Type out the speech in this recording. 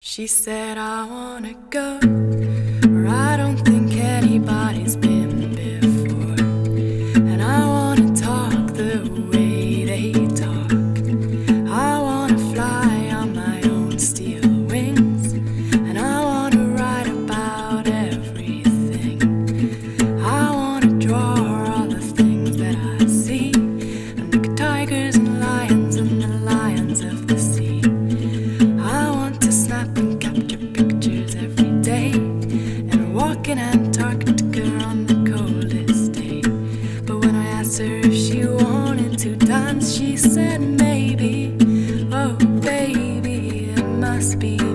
She said, I wanna go where I don't think anybody's been before, and I wanna talk the way they talk. I wanna fly on my own steel wings, and I wanna write about everything. I wanna draw all the things that I see, and look at tigers and lions and the lions of the sea. I want to snap and capture pictures every day, and walk in Antarctica on the coldest day. But when I asked her if she wanted to dance, she said maybe. Oh baby, it must be